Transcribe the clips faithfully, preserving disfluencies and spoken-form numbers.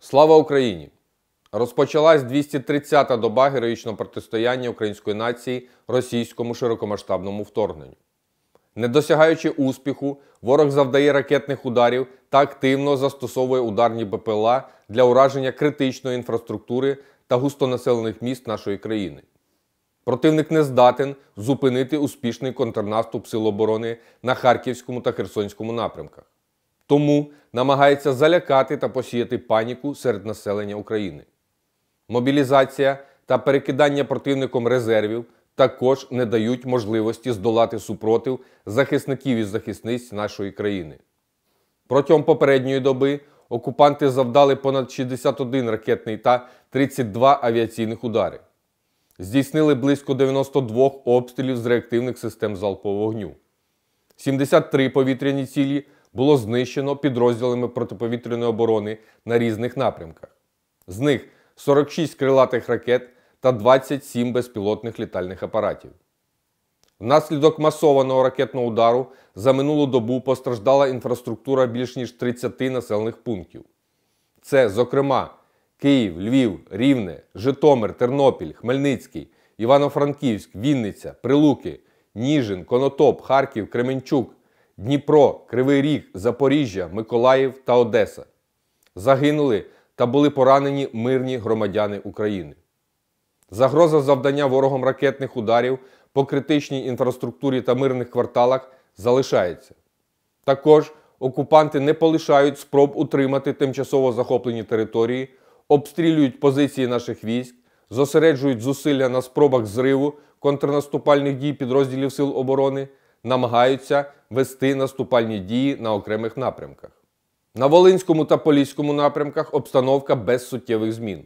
Слава Україні! Розпочалась двісті тридцята доба героїчного протистояння української нації російському широкомасштабному вторгненню. Не досягаючи успіху, ворог завдає ракетних ударів та активно застосовує ударні БПЛА для ураження критичної інфраструктури та густонаселених міст нашої країни. Противник не здатен зупинити успішний контрнаступ Сил оборони на Харківському та Херсонському напрямках. Тому намагається залякати та посіяти паніку серед населення України. Мобілізація та перекидання противником резервів також не дають можливості здолати супротив захисників і захисниць нашої країни. Протягом попередньої доби окупанти завдали понад шістдесят один ракетний та тридцять два авіаційних удари. Здійснили близько дев'яноста двох обстрілів з реактивних систем залпового вогню. сімдесят три повітряні цілі було знищено підрозділами протиповітряної оборони на різних напрямках. З них сорок шість крилатих ракет та двадцять сім безпілотних літальних апаратів. Внаслідок масованого ракетного удару за минулу добу постраждала інфраструктура більш ніж тридцяти населених пунктів. Це, зокрема, Київ, Львів, Рівне, Житомир, Тернопіль, Хмельницький, Івано-Франківськ, Вінниця, Прилуки, Ніжин, Конотоп, Харків, Кременчук, Дніпро, Кривий Ріг, Запоріжжя, Миколаїв та Одеса. Загинули та були поранені мирні громадяни України. Загроза завдання ворогом ракетних ударів по критичній інфраструктурі та мирних кварталах залишається. Також окупанти не полишають спроб утримати тимчасово захоплені території, обстрілюють позиції наших військ, зосереджують зусилля на спробах зриву контрнаступальних дій підрозділів Сил оборони, намагаються вести наступальні дії на окремих напрямках. На Волинському та Поліському напрямках обстановка без суттєвих змін.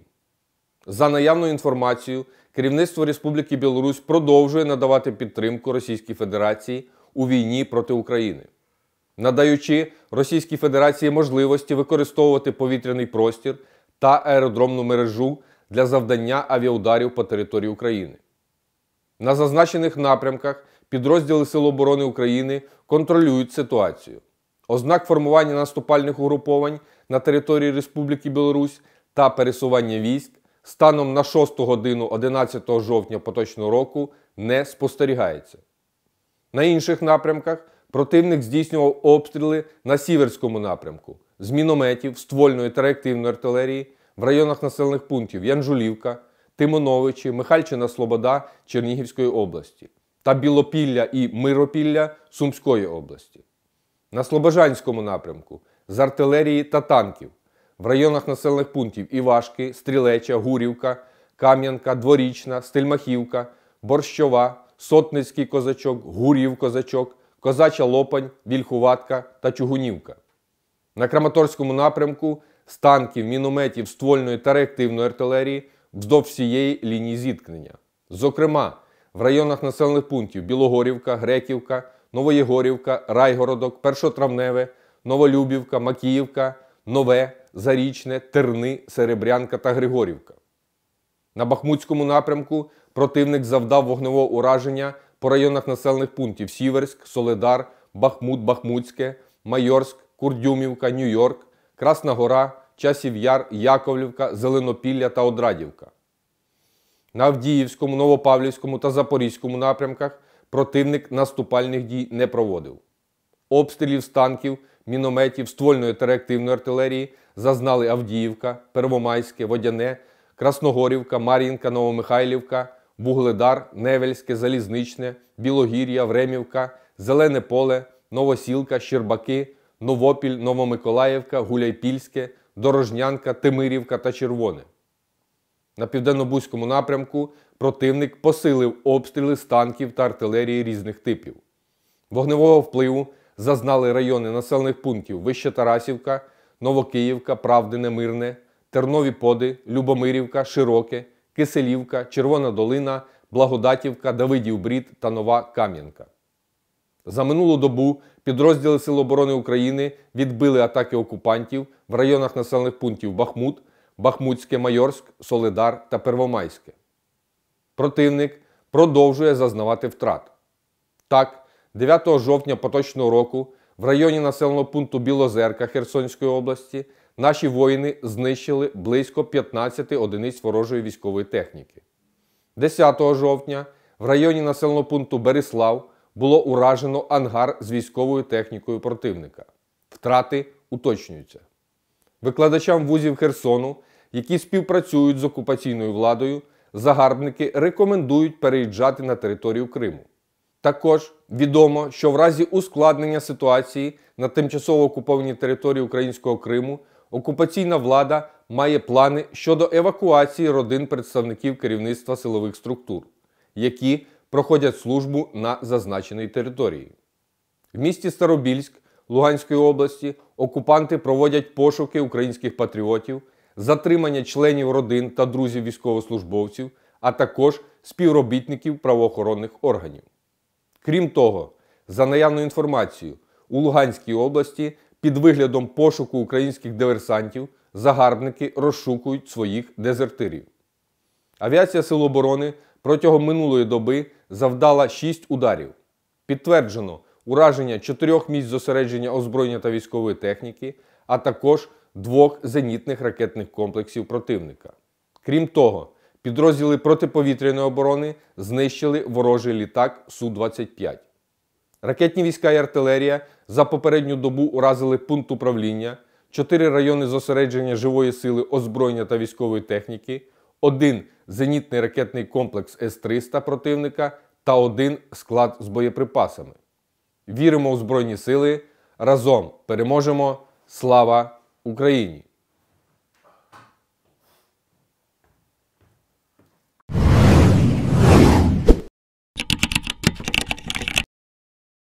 За наявною інформацією, керівництво Республіки Білорусь продовжує надавати підтримку Російській Федерації у війні проти України, надаючи Російській Федерації можливості використовувати повітряний простір та аеродромну мережу для завдання авіаударів по території України. На зазначених напрямках підрозділи Сил оборони України контролюють ситуацію. Ознак формування наступальних угруповань на території Республіки Білорусь та пересування військ станом на шосту годину одинадцятого жовтня поточного року не спостерігається. На інших напрямках противник здійснював обстріли на Сіверському напрямку з мінометів, ствольної та реактивної артилерії в районах населених пунктів Янжулівка, Тимоновичі, Михальчина-Слобода Чернігівської області та Білопілля і Миропілля Сумської області. На Слобожанському напрямку з артилерії та танків в районах населених пунктів Івашки, Стрілеча, Гурівка, Кам'янка, Дворічна, Стельмахівка, Борщова, Сотницький Козачок, Гурів Козачок, Козача Лопань, Вільхуватка та Чугунівка. На Краматорському напрямку з танків, мінометів, ствольної та реактивної артилерії вздовж всієї лінії зіткнення. Зокрема, в районах населених пунктів Білогорівка, Греківка, Новоєгорівка, Райгородок, Першотравневе, Новолюбівка, Макіївка, Нове, Зарічне, Терни, Серебрянка та Григорівка. На Бахмутському напрямку противник завдав вогневого ураження по районах населених пунктів Сіверськ, Соледар, Бахмут, Бахмутське, Майорськ, Курдюмівка, Нью-Йорк, Красна Гора, Часів Яр, Яковлівка, Зеленопілля та Одрадівка. На Авдіївському, Новопавлівському та Запорізькому напрямках противник наступальних дій не проводив. Обстрілів з танків, мінометів, ствольної та реактивної артилерії зазнали Авдіївка, Первомайське, Водяне, Красногорівка, Мар'їнка, Новомихайлівка, Вугледар, Невельське, Залізничне, Білогір'я, Времівка, Зелене Поле, Новосілка, Щербаки, Новопіль, Новомиколаївка, Гуляйпільське, Дорожнянка, Тимирівка та Червоне. На Південно-Бузькому напрямку противник посилив обстріли з танків та артилерії різних типів. Вогневого впливу зазнали райони населених пунктів Вищетарасівка, Новокиївка, Правдине, Мирне, Тернові Поди, Любомирівка, Широке, Киселівка, Червона Долина, Благодатівка, Давидів Брід та Нова Кам'янка. За минулу добу підрозділи Сил оборони України відбили атаки окупантів в районах населених пунктів Бахмут, Бахмутське, Майорськ, Соледар та Первомайське. Противник продовжує зазнавати втрат. Так, дев'ятого жовтня поточного року в районі населеного пункту Білозерка Херсонської області наші воїни знищили близько п'ятнадцяти одиниць ворожої військової техніки. десятого жовтня в районі населеного пункту Берислав було уражено ангар з військовою технікою противника. Втрати уточнюються. Викладачам вузів Херсону, які співпрацюють з окупаційною владою, загарбники рекомендують переїжджати на територію Криму. Також відомо, що в разі ускладнення ситуації на тимчасово окупованій території українського Криму окупаційна влада має плани щодо евакуації родин представників керівництва силових структур, які проходять службу на зазначеній території. В місті Старобільськ Луганської області окупанти проводять пошуки українських патріотів, затримання членів родин та друзів військовослужбовців, а також співробітників правоохоронних органів. Крім того, за наявною інформацією, у Луганській області під виглядом пошуку українських диверсантів загарбники розшукують своїх дезертирів. Авіація Сил оборони протягом минулої доби завдала шість ударів. Підтверджено ураження чотирьох місць зосередження озброєння та військової техніки, а також двох зенітних ракетних комплексів противника. Крім того, підрозділи протиповітряної оборони знищили ворожий літак Су двадцять п'ять. Ракетні війська і артилерія за попередню добу уразили пункт управління, чотири райони зосередження живої сили озброєння та військової техніки, один зенітний ракетний комплекс С триста противника та один склад з боєприпасами. Віримо у Збройні Сили, разом переможемо! Слава Україні!